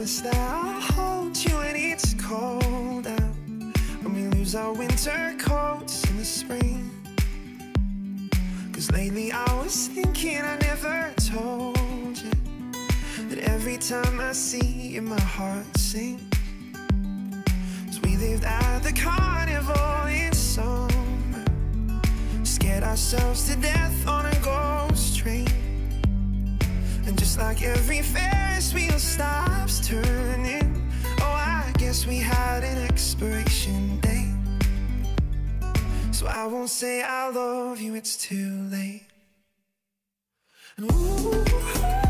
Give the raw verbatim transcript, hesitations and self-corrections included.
promise that I'll hold you when it's cold out, when we lose our winter coats in the spring. Cause lately I was thinking I never told you that every time I see you my heart sinks. Cause we lived at the carnival in summer, scared ourselves to death on a ghost train. And just like every Ferris wheel stops turning, oh, I guess we had an expiration date. So I won't say I love you, it's too late. And ooh,